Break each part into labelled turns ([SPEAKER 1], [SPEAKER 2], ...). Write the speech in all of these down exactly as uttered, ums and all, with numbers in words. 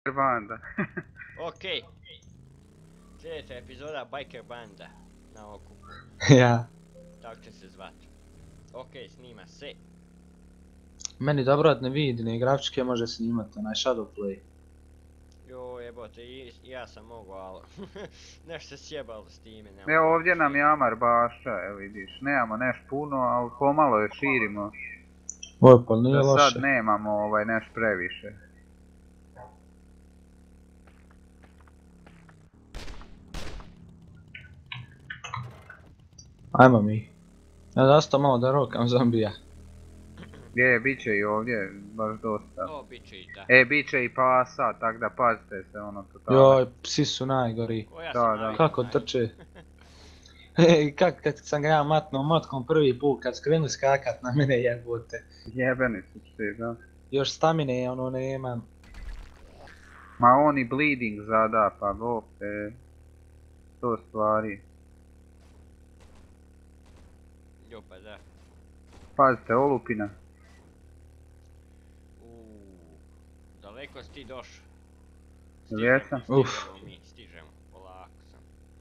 [SPEAKER 1] Banda.
[SPEAKER 2] Okej. Sljedeća epizoda Biker Banda na okupu.
[SPEAKER 3] Ja.
[SPEAKER 2] Tako će se zvati. Okej, snima se.
[SPEAKER 3] Meni dobro da ne vidi, ni grafičke može snimati, onaj Shadowplay.
[SPEAKER 2] Joj jebote, i ja sam mogao, ali nešto se sjebalo s time.
[SPEAKER 1] Evo ovdje nam je Amar Baša, evo vidiš, nemamo neš puno, ali pomalo je širimo.
[SPEAKER 3] Oj, pa nije
[SPEAKER 1] Da
[SPEAKER 3] loše.
[SPEAKER 1] sad nemamo ovaj neš previše.
[SPEAKER 3] Ajmo mi. Ja zastao malo da rokam zombija.
[SPEAKER 1] Je, bit će i ovdje, baš dosta.
[SPEAKER 2] O, bit će i ta.
[SPEAKER 1] E, bit će i pasa, tak da pazite se ono totalno.
[SPEAKER 3] Joj, psi su najgori.
[SPEAKER 2] Ko ja
[SPEAKER 1] Da,
[SPEAKER 2] sam
[SPEAKER 1] da.
[SPEAKER 2] navikao
[SPEAKER 3] Kako
[SPEAKER 2] na-
[SPEAKER 3] trče. Ej, kak kad sam ga ja matnuo motkom prvi put, kad skrenu skakat na mene jebote.
[SPEAKER 1] Jebeni su svi, da.
[SPEAKER 3] Još stamine ono nemam.
[SPEAKER 1] Ma on i bleeding zada, pa bog te. To stvari.
[SPEAKER 2] Jo, pa da.
[SPEAKER 1] Pazite, olupina.
[SPEAKER 2] Uuu, daleko si ti došao.
[SPEAKER 1] Jesam.
[SPEAKER 3] Uf.
[SPEAKER 2] Stižemo mi, stižemo, polako sam.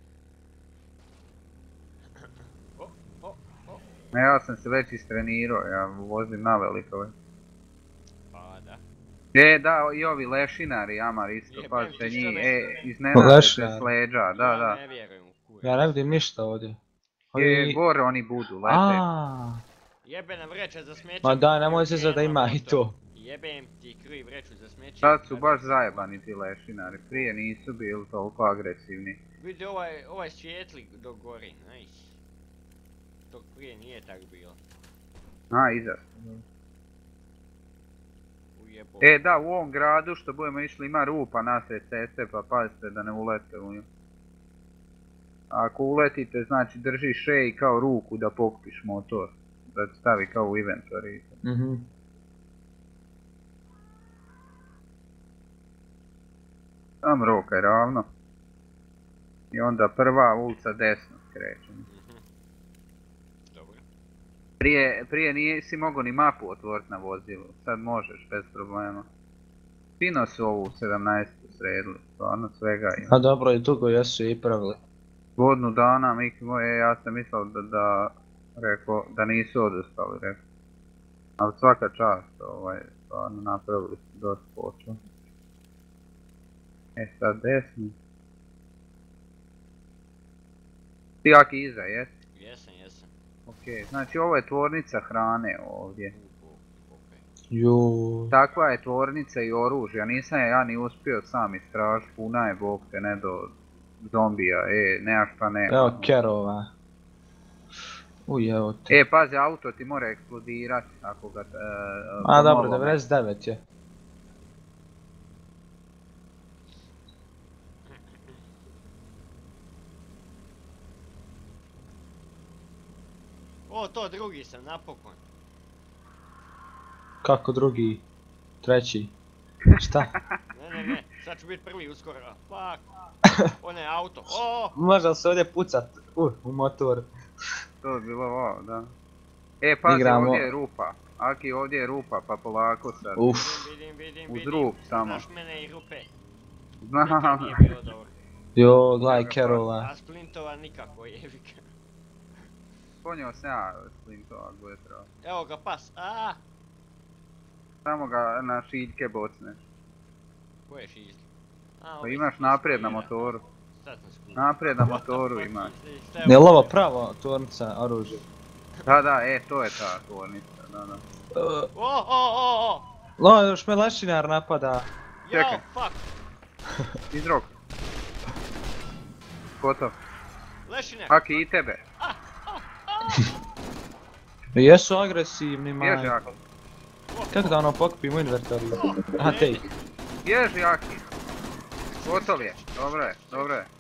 [SPEAKER 2] O, o, o,
[SPEAKER 1] Ne, ja sam se već istrenirao, ja vozim na velikove.
[SPEAKER 2] pa da.
[SPEAKER 1] E, da, i ovi lešinari, Amar isto,
[SPEAKER 2] Jebem
[SPEAKER 1] pazite
[SPEAKER 2] ti što
[SPEAKER 1] njih,
[SPEAKER 2] me-
[SPEAKER 1] e, iznenadite
[SPEAKER 3] Lešinari.
[SPEAKER 1] s leđa, da,
[SPEAKER 2] Ja
[SPEAKER 1] da.
[SPEAKER 2] ne vjerujem u kurac.
[SPEAKER 3] Ja ne vidim ništa ovdje.
[SPEAKER 1] Je, gore oni budu, lete.
[SPEAKER 3] Aaaa.
[SPEAKER 2] Jebena vreća za smeće.
[SPEAKER 3] Ma daj, nemoj se za da ima i to.
[SPEAKER 2] Jebem ti kriv vreću za smeće.
[SPEAKER 1] Sad su baš zajebani ti lešinari, prije nisu bili toliko agresivni.
[SPEAKER 2] Vidi ovaj, ovaj svijetli dok gori, nice. Dok prije nije tak bilo.
[SPEAKER 1] A, iza.
[SPEAKER 2] Ujebo.
[SPEAKER 1] E, da, u ovom gradu što budemo išli ima rupa nasred ceste, pa pazite da ne ulete u nju. Ako uletite, znači drži šej kao ruku da pokpiš motor. Da te stavi kao u inventory.
[SPEAKER 3] Mhm.
[SPEAKER 1] Sam roka je ravno. I onda prva ulica desno krećemo.
[SPEAKER 2] Mhm. Dobro.
[SPEAKER 1] Prije, prije nisi mogao ni mapu otvoriti na vozilu, sad možeš bez problema. Fino su ovu sedamnaestu sredili, stvarno svega ima.
[SPEAKER 3] A dobro, i dugo jesu i pravili.
[SPEAKER 1] Godinu dana, Miki moje, ja sam mislio da, da, rekao, da nisu odustali, rekao. Ali svaka čast, ovaj, stvarno napravili su dosta posla. E sad desno. Ti Aki iza, jesi?
[SPEAKER 2] Jesam, jesam.
[SPEAKER 1] Ok, znači ovo je tvornica hrane ovdje.
[SPEAKER 2] U, u, okej.
[SPEAKER 3] Juuu.
[SPEAKER 1] Takva je tvornica i oružja, nisam je ja ni uspio sam istražiti, puna je bog te ne do zombija, e, nema šta nema.
[SPEAKER 3] Evo kerova. Uj, evo te.
[SPEAKER 1] E, pazi, auto ti mora eksplodirati ako ga... E,
[SPEAKER 3] A
[SPEAKER 1] po
[SPEAKER 3] dobro,
[SPEAKER 1] novome.
[SPEAKER 3] devedeset devet je.
[SPEAKER 2] O, to drugi sam, napokon.
[SPEAKER 3] Kako drugi? Treći? Šta?
[SPEAKER 2] Ne, ne, ne, sad ću biti prvi uskoro. Fuck. Onaj auto. O,
[SPEAKER 3] Može se ovdje pucat? Uh, u motor.
[SPEAKER 1] To bi bilo ovo, da. E, pazi,
[SPEAKER 3] Igramo.
[SPEAKER 1] ovdje je rupa. Aki, ovdje je rupa, pa polako sad.
[SPEAKER 3] Uf.
[SPEAKER 2] vidim, vidim,
[SPEAKER 1] Uz
[SPEAKER 2] vidim.
[SPEAKER 1] rub samo.
[SPEAKER 2] Znaš mene i rupe.
[SPEAKER 1] Znam.
[SPEAKER 2] Nikad nije bilo dobro.
[SPEAKER 3] Jo, gledaj kerova.
[SPEAKER 2] A splintova nikako jebika.
[SPEAKER 1] Ponio sam ja splintova guetra.
[SPEAKER 2] Evo ga pas, aaa.
[SPEAKER 1] Samo ga na šiljke bocneš.
[SPEAKER 2] Ko je šizli?
[SPEAKER 1] Pa imaš naprijed na motoru.
[SPEAKER 2] Sad sam skužio.
[SPEAKER 1] Naprijed na motoru imaš.
[SPEAKER 3] Nije li ovo pravo tvornica oružja?
[SPEAKER 1] Da, da, e, to je ta tvornica, da, da.
[SPEAKER 3] Uh,
[SPEAKER 2] O, o, o, o!
[SPEAKER 3] no, još me lešinar napada.
[SPEAKER 2] Jao,
[SPEAKER 1] Čekaj.
[SPEAKER 2] fuck!
[SPEAKER 1] Izrok. Gotov.
[SPEAKER 2] Lešine!
[SPEAKER 1] Aki, i tebe.
[SPEAKER 3] Jesu agresivni,
[SPEAKER 1] Bježi,
[SPEAKER 3] majko.
[SPEAKER 1] Aki.
[SPEAKER 3] Kako da ono pokupim u inventoriju? Aha, tej.
[SPEAKER 1] Bježi, Aki. Gotov je. Dobro je, dobro je.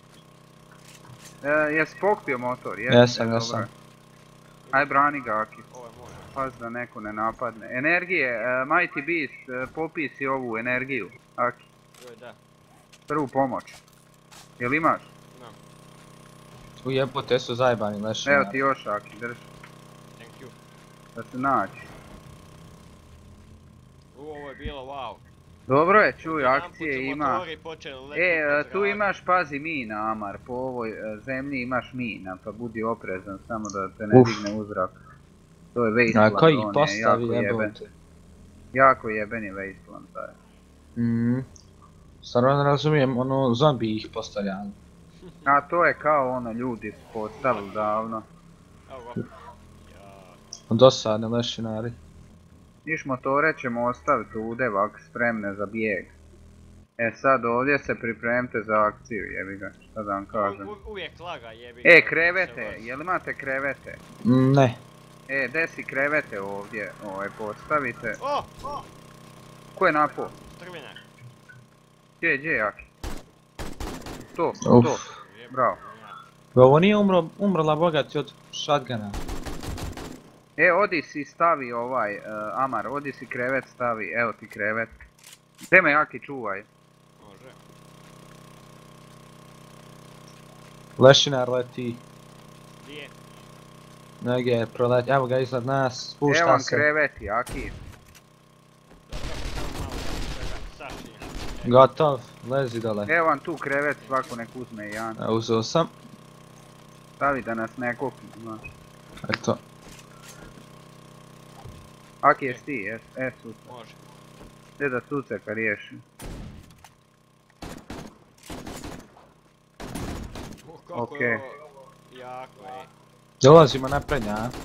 [SPEAKER 1] E, jesi pokupio motor? Jesi,
[SPEAKER 3] Jesam,
[SPEAKER 1] dobro
[SPEAKER 3] jesam.
[SPEAKER 1] je. Aj, brani ga, Aki.
[SPEAKER 2] Ovo je moj.
[SPEAKER 1] Paz da neko ne napadne. Energije, e, Mighty Beast, e, popisi ovu energiju. Aki,
[SPEAKER 2] Joj, da.
[SPEAKER 1] prvu pomoć. Jel imaš?
[SPEAKER 2] Imam.
[SPEAKER 3] U jebote su zajebani
[SPEAKER 1] Evo
[SPEAKER 3] lešinar.
[SPEAKER 1] ti još, Aki, drži.
[SPEAKER 2] Thank you.
[SPEAKER 1] Da se naći.
[SPEAKER 2] U, ovo je bilo wow.
[SPEAKER 1] Dobro je, čuj,
[SPEAKER 2] Jedanput
[SPEAKER 1] akcije
[SPEAKER 2] su
[SPEAKER 1] ima.
[SPEAKER 2] motori počeli letiti
[SPEAKER 1] E,
[SPEAKER 2] po
[SPEAKER 1] e, tu
[SPEAKER 2] zraku.
[SPEAKER 1] imaš, pazi, mina, Amar, po ovoj e, zemlji imaš mina, pa budi oprezan, samo da te ne
[SPEAKER 3] Uf.
[SPEAKER 1] digne u zrak. To je
[SPEAKER 3] A
[SPEAKER 1] Wasteland,
[SPEAKER 3] ko ih
[SPEAKER 1] on je
[SPEAKER 3] postavi
[SPEAKER 1] jako jeben.
[SPEAKER 3] jebote?
[SPEAKER 1] Jako jeben je Wasteland, taj.
[SPEAKER 3] Mhm. Stvarno ne razumijem, ono, zombi ih postavljali.
[SPEAKER 1] A to je kao ono, ljudi su postavili davno.
[SPEAKER 2] Evo ga. Ja.
[SPEAKER 3] Dosadne lešinari.
[SPEAKER 1] Niš motore ćemo ostaviti ovdje vak spremne za bijeg. E sad ovdje se pripremite za akciju, jebi ga, šta da vam kažem.
[SPEAKER 2] U- uvijek laga jebi.
[SPEAKER 1] E,
[SPEAKER 2] ga,
[SPEAKER 1] krevete,
[SPEAKER 2] se vozi.
[SPEAKER 1] jel imate krevete?
[SPEAKER 3] Mm, Ne.
[SPEAKER 1] E, desi krevete ovdje, ovaj, postavite.
[SPEAKER 2] O! O!
[SPEAKER 1] Ko je napao?
[SPEAKER 2] Strvinak.
[SPEAKER 1] Gdje je, gdje je Aki? To,
[SPEAKER 3] Uf.
[SPEAKER 1] to, bravo.
[SPEAKER 3] Ovo nije umro, umrla bogati od shotguna.
[SPEAKER 1] E, odi si stavi ovaj, uh, Amar, odi si krevet stavi, evo ti krevet. Gdje me Aki čuvaj?
[SPEAKER 2] Može.
[SPEAKER 3] Lešinar leti.
[SPEAKER 2] Gdje?
[SPEAKER 3] Negdje proleti, evo ga iznad nas,
[SPEAKER 1] Evo
[SPEAKER 3] spušta
[SPEAKER 1] vam
[SPEAKER 3] se.
[SPEAKER 1] kreveti, Aki.
[SPEAKER 2] Dobro, samo malo da svega sačinjam.
[SPEAKER 3] Gotov, lezi dole.
[SPEAKER 1] Evo vam tu krevet, svako nek uzme jedan.
[SPEAKER 3] E, Uzeo sam.
[SPEAKER 1] Stavi da nas ne kokne, znaš.
[SPEAKER 3] Eto.
[SPEAKER 1] Aki jesi ti, jes, e, suce.
[SPEAKER 2] Može.
[SPEAKER 1] Gdje da suceka riješi.
[SPEAKER 2] Uh, kako
[SPEAKER 1] Okej.
[SPEAKER 2] je ovo jako je.
[SPEAKER 3] Dolazimo naprednja, a?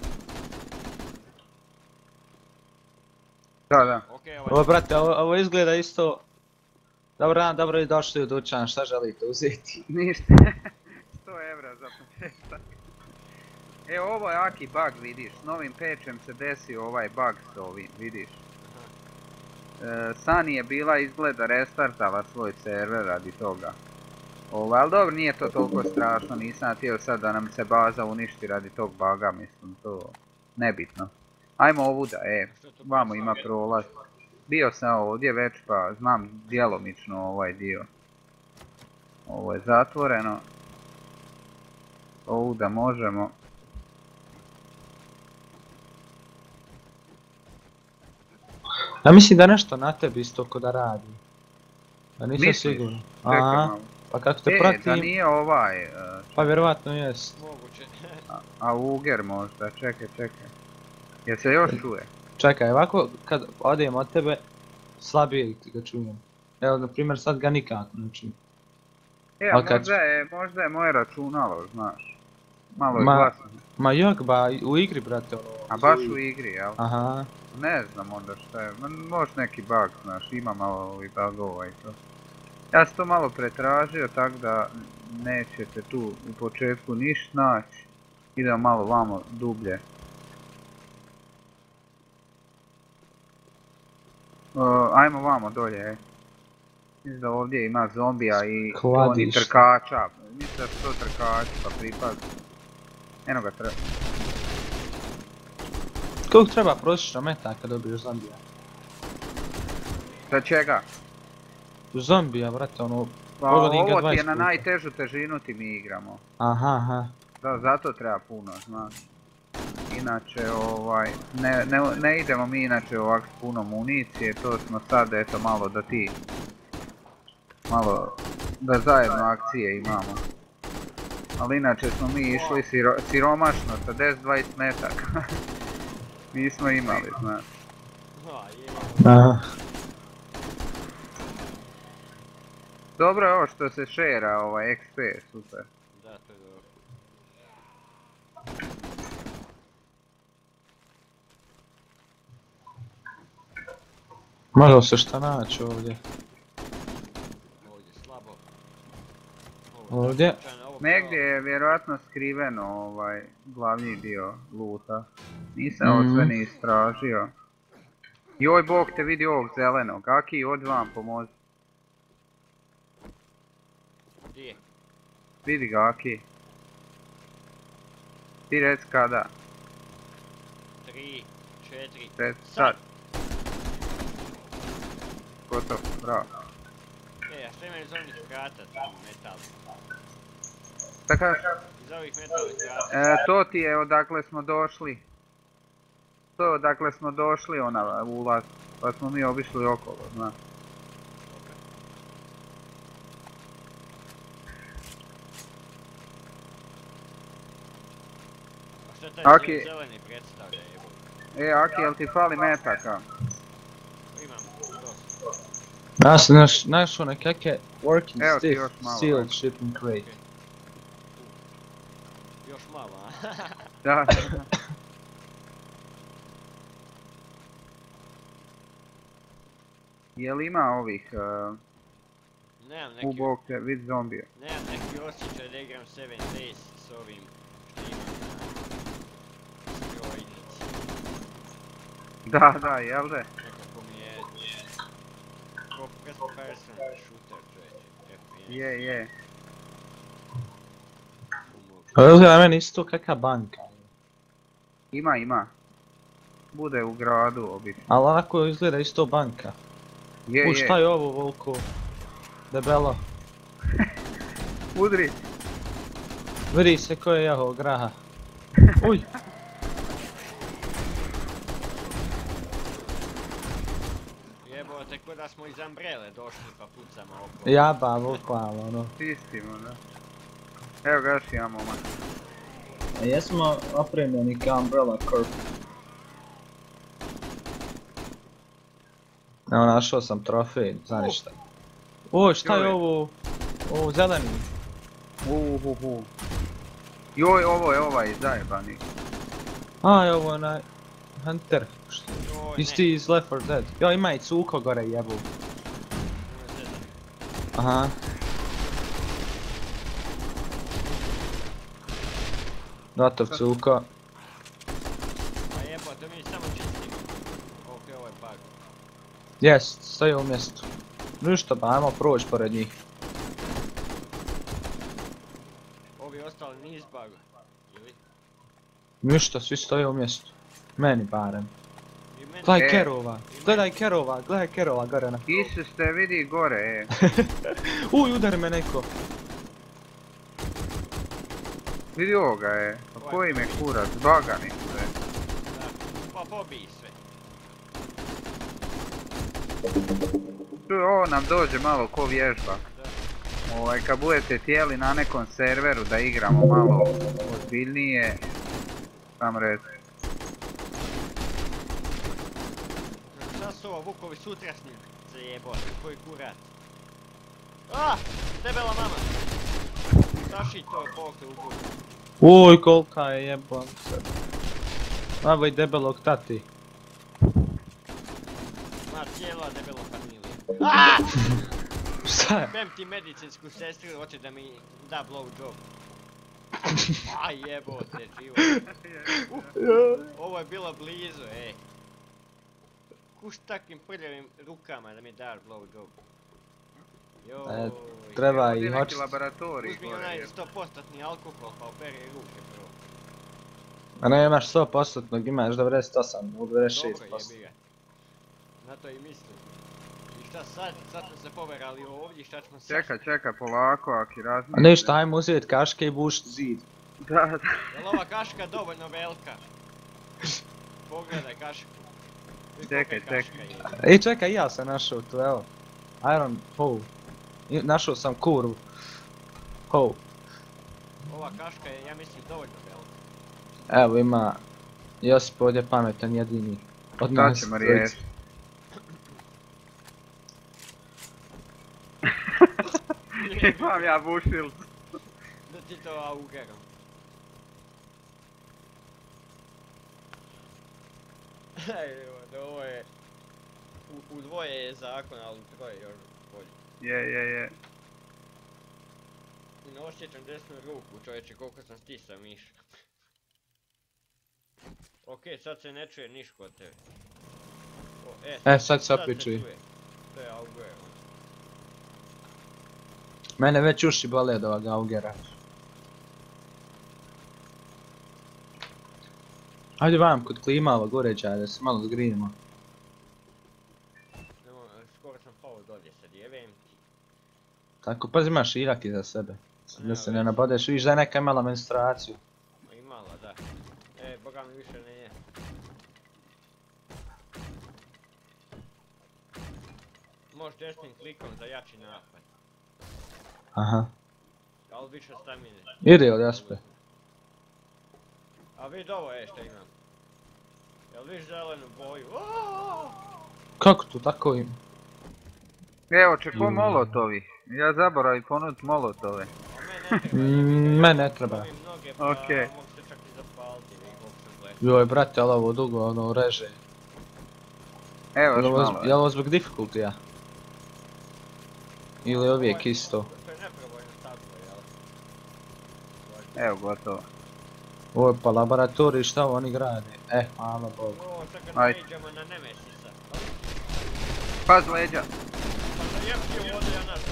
[SPEAKER 1] Da, da.
[SPEAKER 2] Okej,
[SPEAKER 3] Ovo,
[SPEAKER 2] ovaj.
[SPEAKER 3] brate, ovo, ovo izgleda isto... Dobro dan, dobro i došli u dućan, šta želite uzeti?
[SPEAKER 1] Ništa. sto evra za početak. E, ovo je Aki bug, vidiš. S novim patchem se desio ovaj bug s ovim, vidiš. E, Sani je bila izgleda restartala svoj server radi toga. Ovo, ali dobro, nije to toliko strašno, nisam htio sad da nam se baza uništi radi tog buga, mislim, to nebitno. Ajmo ovuda, e,
[SPEAKER 2] Što to
[SPEAKER 1] vamo
[SPEAKER 2] prolazi?
[SPEAKER 1] ima prolaz. Bio sam ovdje već pa znam djelomično ovaj dio. Ovo je zatvoreno. Ovuda možemo.
[SPEAKER 3] Ja mislim da nešto na tebi isto ko da radi. Da nisam
[SPEAKER 1] Misliš?
[SPEAKER 3] siguran.
[SPEAKER 1] Čekaj
[SPEAKER 3] Aha,
[SPEAKER 1] malo.
[SPEAKER 3] pa kako te
[SPEAKER 1] E, da
[SPEAKER 3] pratim,
[SPEAKER 1] nije ovaj, e,
[SPEAKER 3] pa vjerovatno jest.
[SPEAKER 2] Moguće.
[SPEAKER 1] a- Auger možda, čekaj, čekaj. Jel se još čuje?
[SPEAKER 3] Čekaj, ovako kad odem od tebe, slabije ti ga čujem. Evo, na primjer, sad ga nikako ne čujem.
[SPEAKER 1] E,
[SPEAKER 3] A
[SPEAKER 1] a
[SPEAKER 3] kad-
[SPEAKER 1] možda je, možda je moje računalo, znaš. Malo je
[SPEAKER 3] Ma-
[SPEAKER 1] glasno.
[SPEAKER 3] Ma jok ba, u igri, brate, ono...
[SPEAKER 1] A baš
[SPEAKER 3] zuji.
[SPEAKER 1] u igri, jel?
[SPEAKER 3] Aha,
[SPEAKER 1] Ne znam onda šta je, ma, možda neki bug, znaš, ima malo ovih bugova i to. Ja sam to malo pretražio, tako da nećete tu u početku ništa naći. Idemo malo vamo dublje. O, ajmo vamo dolje, e. Mislim da ovdje ima zombija i oni
[SPEAKER 3] Skladište.
[SPEAKER 1] trkača. Mislim da su to trkači, pa pripazi. Eno ga treba.
[SPEAKER 3] koliko treba prosječno meta kad dobiješ zombija?
[SPEAKER 1] Za čega?
[SPEAKER 3] Zombija, brate, ono...
[SPEAKER 1] Pa
[SPEAKER 3] Pogodim ga
[SPEAKER 1] ovo ti je
[SPEAKER 3] dvadeset
[SPEAKER 1] na
[SPEAKER 3] puta.
[SPEAKER 1] najtežu težinu ti mi igramo.
[SPEAKER 3] Aha, aha.
[SPEAKER 1] Da, zato treba puno, znaš. Inače, ovaj, ne, ne, ne idemo mi inače ovak s puno municije, to smo sad, eto, malo da ti, malo, da zajedno akcije imamo. Ali inače smo mi išli siro, siromašno, sa deset dvadeset metaka. Nismo imali, znaš.
[SPEAKER 2] Ha, je.
[SPEAKER 3] Aha.
[SPEAKER 1] Dobro je ovo što se šera, ovaj, X P, super.
[SPEAKER 2] Da, to je dobro.
[SPEAKER 3] Može se šta naći ovdje.
[SPEAKER 2] Ovdje slabo. Ovo
[SPEAKER 3] Ovdje?
[SPEAKER 2] značajno, ovo
[SPEAKER 1] Negdje je vjerojatno skriveno, ovaj, glavni dio luta. Nisam ovo
[SPEAKER 3] Mhm.
[SPEAKER 1] sve ni istražio. Joj, bog te vidi ovog zelenog, Aki, odi vam pomozi.
[SPEAKER 2] kao- Gdje?
[SPEAKER 1] Vidi ga, Aki. Ti reci kada,
[SPEAKER 2] Tri, četiri.
[SPEAKER 1] reci sad. Gotovo, bravo.
[SPEAKER 2] E, a šta ima iz onih vrata tamo, metal?
[SPEAKER 1] Šta kažeš?
[SPEAKER 2] Iz ovih metalnih vrata.
[SPEAKER 1] E, to ti je odakle smo došli. To je odakle smo došli, ona ulaz. Pa smo mi obišli okolo, znaš.
[SPEAKER 2] šta taj
[SPEAKER 1] Aki-
[SPEAKER 2] zeleni predstavlja, jebo.
[SPEAKER 1] E, Aki, jel ti fali metaka?
[SPEAKER 2] Imam dosta.
[SPEAKER 3] Ja sam naš, našao nekakve working
[SPEAKER 1] Evo ti
[SPEAKER 3] stiff
[SPEAKER 1] još malo,
[SPEAKER 3] sealed
[SPEAKER 1] ajde.
[SPEAKER 3] shipping crate.
[SPEAKER 2] Okej. Još malo, a?
[SPEAKER 1] Da. Jel ima ovih uh,
[SPEAKER 2] Nemam neki,
[SPEAKER 1] ubog te vid zombija?
[SPEAKER 2] nemam neki osjećaj da igram Seven Days s ovim što imam na strojnici.
[SPEAKER 1] Da, da, jel da?
[SPEAKER 2] Nekako mi je ko first person shooter, čovječe, F P S.
[SPEAKER 1] Je, je.
[SPEAKER 3] Pa izgleda meni isto kakva banka.
[SPEAKER 1] Ima, ima. Bude u gradu obično.
[SPEAKER 3] Ali onako izgleda isto banka.
[SPEAKER 1] Je,
[SPEAKER 3] U, šta
[SPEAKER 1] je.
[SPEAKER 3] je ovo, volko? Debelo.
[SPEAKER 1] Udri.
[SPEAKER 3] Vidi se ko je jahao graha. Uj!
[SPEAKER 2] Jebote, ko da smo iz Umbrelle došli pa pucamo oko.
[SPEAKER 3] Jaba, bukvalno, ono.
[SPEAKER 1] Čistimo, da. Evo ga još imamo, man.
[SPEAKER 3] A jesmo opremljeni kao Umbrella Corp. Evo, našao sam trofej, znaš šta. O, šta je
[SPEAKER 1] Joj.
[SPEAKER 3] ovo? O, zeleni.
[SPEAKER 1] Uhuhu. Joj, ovo je ovaj zajebani.
[SPEAKER 3] A, je ovo onaj... Hunter. Šta?
[SPEAKER 2] Joj, ne.
[SPEAKER 3] Isti iz Left four Dead. Jo, ima i cuko gore jebu.
[SPEAKER 2] Nemoj zezat.
[SPEAKER 3] Aha. Gotov cuko.
[SPEAKER 2] Pa jebote, mi samo čistimo. Okej, ovo je bug.
[SPEAKER 3] Jest, stoji u mjestu. Ništa, pa ajmo proći pored njih.
[SPEAKER 2] Ovi ostali niz bug. Ili?
[SPEAKER 3] Ništa, svi stoje u mjestu. Meni barem.
[SPEAKER 2] I meni...
[SPEAKER 3] Gledaj
[SPEAKER 1] E.
[SPEAKER 3] kerova, gledaj kerova, gledaj kerova gore na...
[SPEAKER 1] Isus te vidi gore, e.
[SPEAKER 3] Uj, udari me neko.
[SPEAKER 1] Vidi ovoga, e. Pa koji me kurac, bagani sve.
[SPEAKER 2] Da. Pa pobij sve.
[SPEAKER 1] Čuj, ovo nam dođe malo ko vježba.
[SPEAKER 2] Da.
[SPEAKER 1] Ovaj, kad budete htjeli na nekom serveru da igramo malo ozbiljnije, sam reći.
[SPEAKER 2] Šta su ovo vukovi sutrasnice jebote, koji kurat? A! Debela mama! Saši to bokte u budu.
[SPEAKER 3] Uj, kolika je jebom se. Evo i debelog tati.
[SPEAKER 2] Ma cijela debelo familija. Aaaa!
[SPEAKER 3] Šta je?
[SPEAKER 2] Bem ti medicinsku sestru, hoće da mi da blowjob. Aj jebote, život. Ovo je bilo blizu, ej. Kuš takvim prljavim rukama da mi daš blowjob. Joj.
[SPEAKER 3] E, treba
[SPEAKER 1] Ovdje
[SPEAKER 3] i
[SPEAKER 1] neki
[SPEAKER 3] hoćete.
[SPEAKER 1] laboratorij
[SPEAKER 2] Uzmi
[SPEAKER 1] gore,
[SPEAKER 2] onaj
[SPEAKER 1] je.
[SPEAKER 2] sto posto alkohol pa operi ruke prvo.
[SPEAKER 3] A ne imaš sto posto, imaš devedeset osam, devedeset šest
[SPEAKER 2] Dobro
[SPEAKER 3] posto.
[SPEAKER 2] jebi ga. Na to i mislim. I šta sad? Sad smo se poverali ovdje, šta ćemo sad?
[SPEAKER 1] Čekaj, čekaj, polako, Aki,
[SPEAKER 3] A
[SPEAKER 1] razmišljaj.
[SPEAKER 3] ništa, ajmo uzeti kaške i bušt zid.
[SPEAKER 1] Da, da.
[SPEAKER 2] Jel ova kaška dovoljno velika? Pogledaj kašku. Vidi
[SPEAKER 1] Čekaj,
[SPEAKER 2] kolika je
[SPEAKER 1] čekaj.
[SPEAKER 2] kaška je.
[SPEAKER 3] I čekaj, ja sam našao tu, evo. Iron Hole. I- Našao sam kurvu. Hole.
[SPEAKER 2] Ova kaška je, ja mislim, dovoljno velika.
[SPEAKER 3] Evo ima... Josip ovdje pametan jedini. Od
[SPEAKER 1] Sad
[SPEAKER 3] nas.
[SPEAKER 1] ćemo
[SPEAKER 3] trojice.
[SPEAKER 1] riješiti. Imam ja bušil.
[SPEAKER 2] Da ti to augeram. Evo, da ovo je... U, u dvoje je zakon, ali u troje još bolje.
[SPEAKER 1] Je, je, je.
[SPEAKER 2] I ne osjećam desnu ruku, čovječe, koliko sam stisao miš. Okej, sad se ne čuje niš kod tebe. O, e,
[SPEAKER 3] E, sad se opet čuje.
[SPEAKER 2] To je auger. ono.
[SPEAKER 3] Mene već uši bole od ovoga augera. Ajde vam kod klimalovog uređaja da se malo zgrijemo.
[SPEAKER 2] Nemo, skoro sam pao dolje sad, jevem ti.
[SPEAKER 3] Tako, pazi imaš irak iza sebe. Da
[SPEAKER 2] Nema
[SPEAKER 3] se ne
[SPEAKER 2] veze.
[SPEAKER 3] nabodeš, vidiš da je neka imala menstruaciju.
[SPEAKER 2] Ma imala, da. E, boga mi više ne je. Možeš desnim klikom za jači napad.
[SPEAKER 3] Aha.
[SPEAKER 2] Ali više stamine.
[SPEAKER 3] Ide od jaspe.
[SPEAKER 2] A vidi ovo je što imam. Jel viš zelenu boju? Aaaa!
[SPEAKER 3] Kako to tako im?
[SPEAKER 1] Evo čeko molotovi. Ja zaboravim ponudit molotove.
[SPEAKER 2] A me ne treba,
[SPEAKER 3] Mm, me ne treba.
[SPEAKER 2] Imam noge pa
[SPEAKER 1] Okej.
[SPEAKER 2] mogu se čak i zapaliti, vi koliko sam gledao.
[SPEAKER 3] Joj brate, ali ovo dugo ono reže.
[SPEAKER 1] Evo
[SPEAKER 3] Je
[SPEAKER 1] još
[SPEAKER 3] li ovo-
[SPEAKER 1] malo.
[SPEAKER 3] je li ovo zbog difficultija? Ili uvijek
[SPEAKER 2] Ovo je-
[SPEAKER 3] isto?
[SPEAKER 2] To je neprobojno staklo, jel?
[SPEAKER 1] Evo gotovo.
[SPEAKER 3] Ovo je pa laboratorij, šta oni grade? Eh, hvala Bogu.
[SPEAKER 2] O, sad kad
[SPEAKER 1] Ajde.
[SPEAKER 2] naiđemo na Nemesisa.
[SPEAKER 1] Paz leđa.
[SPEAKER 2] Pa zajebio ovdje ja nazad.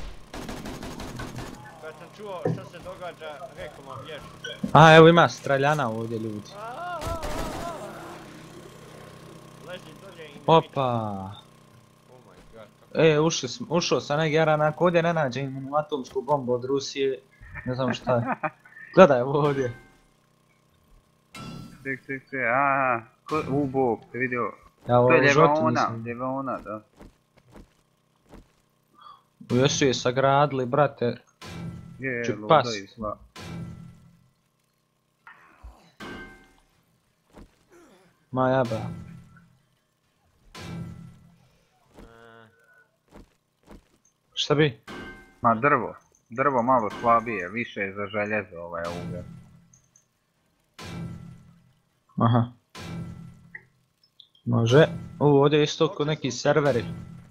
[SPEAKER 2] Kad sam čuo šta se događa, rekao vam bježi.
[SPEAKER 3] A, evo ima streljana ovdje ljudi.
[SPEAKER 2] Lezi dolje i ne
[SPEAKER 3] Opa!
[SPEAKER 2] Oh my god, kako...
[SPEAKER 3] E, ušli smo, ušao sam negdje, Jaran, ako ovdje ne nađem atomsku bombu od Rusije, ne znam šta je. Gledaj ovo ovdje.
[SPEAKER 1] Ček, ček, ček, aaa. U bok, te vidio.
[SPEAKER 3] Ja ovo
[SPEAKER 1] To je
[SPEAKER 3] u žotu
[SPEAKER 1] ljevaona,
[SPEAKER 3] nisam.
[SPEAKER 1] ljevaona, da.
[SPEAKER 3] U jesu je sagradili, brate.
[SPEAKER 1] Je,
[SPEAKER 3] Ću
[SPEAKER 1] ludo
[SPEAKER 3] past.
[SPEAKER 1] i sva.
[SPEAKER 3] Ma jaba.
[SPEAKER 2] A,
[SPEAKER 3] Šta bi?
[SPEAKER 1] Ma drvo. Drvo malo slabije, više je za željezo ovaj ugled.
[SPEAKER 3] Aha. Može. U, ovdje je isto kod neki serveri.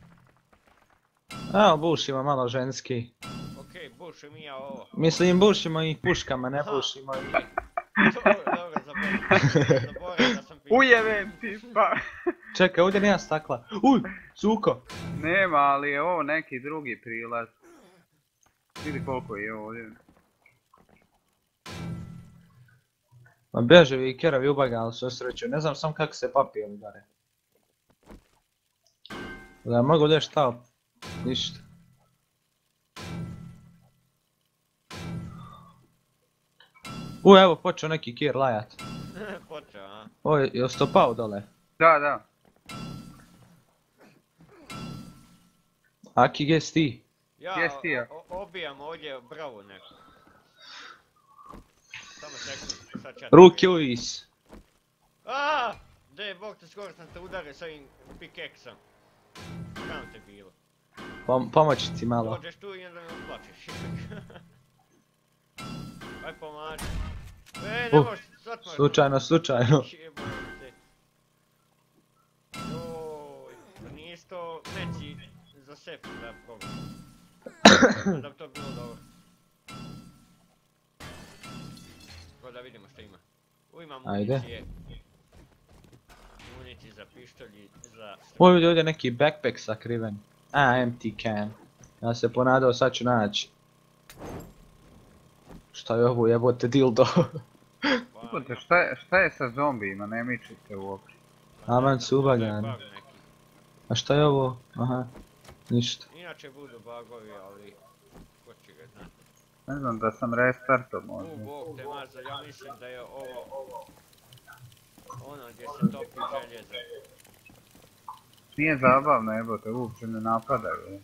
[SPEAKER 3] Evo, bušimo malo ženski.
[SPEAKER 2] Okej, bušim i ja ovo.
[SPEAKER 3] Mislim, bušimo ih puškama, ne bušimo ih.
[SPEAKER 2] Dobro, dobro, zaboravim. Zaboravim da sam pitao.
[SPEAKER 1] Ujevem ti pa!
[SPEAKER 3] Čekaj, ovdje nema stakla. Uj, suko.
[SPEAKER 1] Nema, ali je ovo neki drugi prilaz. Vidi koliko je ovdje.
[SPEAKER 3] Ma bježe vi kerovi ubagali sve sreću, ne znam sam kako se papir udare. Da mogu da šta? Ništa. U, evo počeo neki kir lajat.
[SPEAKER 2] Počeo, a?
[SPEAKER 3] Oj, jel sto pao dole?
[SPEAKER 1] Da, da.
[SPEAKER 3] Aki, gdje si ti?
[SPEAKER 2] Ja
[SPEAKER 1] Gdje si ti, ja?
[SPEAKER 2] o- o- obijam ovdje bravu neku. Samo sekund, sad ću ja...
[SPEAKER 3] Ruke uvis.
[SPEAKER 2] Aaaa! De, bog te, skoro sam te udario s ovim pikeksom. Tam te bilo.
[SPEAKER 3] Pom pomoći ti malo.
[SPEAKER 2] Dođeš tu i onda me uplačiš. Aj pomaži. E, ne
[SPEAKER 3] Uh,
[SPEAKER 2] možeš, sad možeš.
[SPEAKER 3] Slučajno, slučajno.
[SPEAKER 2] Jebote. Joj, pa nije isto meci za sef da probam. Da bi to bilo dobro. Ko da vidimo što ima. U, ima
[SPEAKER 3] Ajde.
[SPEAKER 2] municije. Municije za pištolji, za...
[SPEAKER 3] Ovdje ovdje neki backpack sakriven. A, empty can. Ja se ponadao, sad ću naći. Šta je ovo, jebote dildo?
[SPEAKER 1] Jebote, šta je, šta je sa zombijima, ne mičite uopće.
[SPEAKER 3] Aman su ubagani. A šta je ovo? Aha, ništa.
[SPEAKER 2] Inače budu bugovi, ali... Ko će ga znati.
[SPEAKER 1] Ne znam da sam restarto
[SPEAKER 2] U,
[SPEAKER 1] možda.
[SPEAKER 2] bog te maza, ja mislim da je ovo... Ono gdje se topi željezo.
[SPEAKER 1] Nije zabavno, jebote, uopće ne napadaju.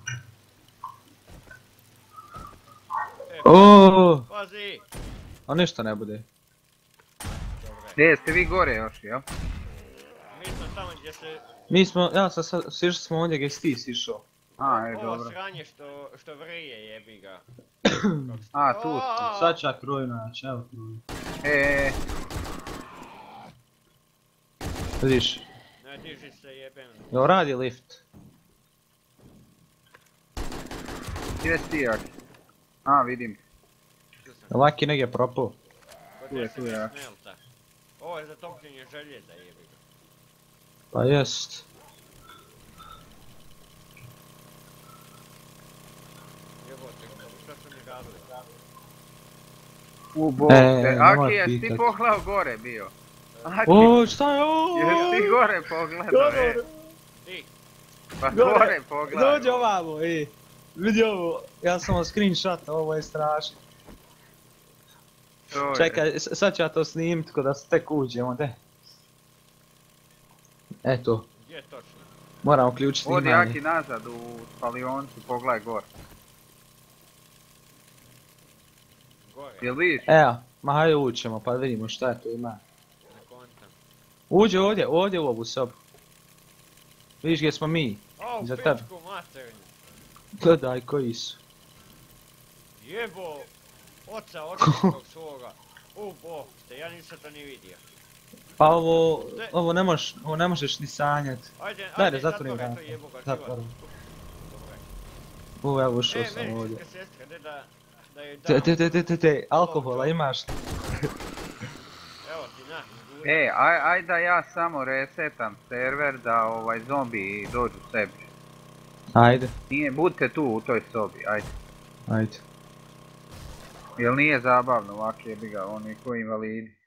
[SPEAKER 2] E,
[SPEAKER 3] Oooo,
[SPEAKER 2] pazi!
[SPEAKER 3] a ništa ne bude.
[SPEAKER 2] Dobro je.
[SPEAKER 1] Gdje jeste vi gore još, jel?
[SPEAKER 2] Mi smo tamo gdje se...
[SPEAKER 3] Mi smo, ja sam sad, sišli smo ovdje gdje si ti sišao.
[SPEAKER 1] A, je,
[SPEAKER 2] Ovo
[SPEAKER 1] dobro.
[SPEAKER 2] sranje što, što vrije jebi ga.
[SPEAKER 1] A, tu si.
[SPEAKER 3] Sad ću ja kruj naći, evo kruj.
[SPEAKER 1] E,
[SPEAKER 3] Vidiš,
[SPEAKER 2] Ne diži se jebem.
[SPEAKER 3] jel radi lift?
[SPEAKER 1] gdje si ti, Jaki? A, vidim.
[SPEAKER 2] Tu sam.
[SPEAKER 3] Jel Laki negdje propao?
[SPEAKER 2] Kod
[SPEAKER 1] Tu je, tu je, ja.
[SPEAKER 2] smelta. Ovo je za topljenje željeza jebi ga.
[SPEAKER 3] Pa jest.
[SPEAKER 2] Jebote, šta su mi radili?
[SPEAKER 1] U bog
[SPEAKER 3] E,
[SPEAKER 1] te.
[SPEAKER 3] nemoj
[SPEAKER 1] Aki, jesi ti
[SPEAKER 3] pitat.
[SPEAKER 1] pogledao gore bio? Aki,
[SPEAKER 3] O, šta je ovo?
[SPEAKER 1] jesi ti gore pogledao, e?
[SPEAKER 2] Ti,
[SPEAKER 1] Pa
[SPEAKER 3] Gore.
[SPEAKER 1] gore pogledao.
[SPEAKER 3] Dođi ovamo, ej. Vidi ovo, ja sam ovo screenshot, ovo je strašno.
[SPEAKER 1] To je.
[SPEAKER 3] Čekaj, s- sad ću ja to snimit ko da se tek uđemo, de. Eto,
[SPEAKER 2] gdje točno?
[SPEAKER 3] moram uključiti
[SPEAKER 1] Odi
[SPEAKER 3] snimanje.
[SPEAKER 1] Aki nazad u spalioncu, pogledaj gore.
[SPEAKER 2] Gore.
[SPEAKER 1] Jel vidiš?
[SPEAKER 3] Evo, Ma hajde ućemo pa vidimo šta tu ima.
[SPEAKER 2] Ne kontam.
[SPEAKER 3] Uđi ovdje, ovdje u ovu sobu. Vidiš gdje smo mi,
[SPEAKER 2] O,
[SPEAKER 3] iza tebe.
[SPEAKER 2] pičku materinu.
[SPEAKER 3] Gledaj koji su.
[SPEAKER 2] Jebo, oca očitog svoga. U bog te, ja nisam to ni vidio.
[SPEAKER 3] Pa ovo, ovo ne možeš, ovo ne možeš ni sanjati.
[SPEAKER 2] Ajde,
[SPEAKER 3] Daj
[SPEAKER 2] ajde,
[SPEAKER 3] da zatvorim
[SPEAKER 2] zatvoraj
[SPEAKER 3] vrata.
[SPEAKER 2] to jebo ga
[SPEAKER 3] Zatvorim.
[SPEAKER 2] čuvaj.
[SPEAKER 3] Uve, evo ušao
[SPEAKER 2] E,
[SPEAKER 3] sam ovdje.
[SPEAKER 2] medicinska sestra, ne da, da je
[SPEAKER 3] Te,
[SPEAKER 2] dam.
[SPEAKER 3] te, te, te, te, te, alkohola imaš?
[SPEAKER 2] Evo ti, na, izgura.
[SPEAKER 1] E, aj, aj da ja samo resetam server da ovaj zombi dođu sebi.
[SPEAKER 3] Ajde,
[SPEAKER 1] Nije, budite tu u toj sobi, ajde.
[SPEAKER 3] ajde.
[SPEAKER 1] Jel nije zabavno ovak jebi ga, oni koji invalidi.